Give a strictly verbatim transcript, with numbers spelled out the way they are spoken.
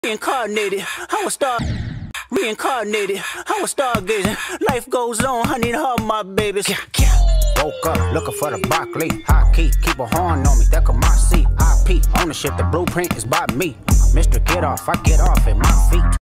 Reincarnated, I was star. Reincarnated, I was stargazing. Life goes on, honey, and all my babies. Woke up looking for the broccoli. High key, keep a horn on me, that come my seat. I P, ownership, the blueprint is by me. Mister Get Off, I get off at my feet.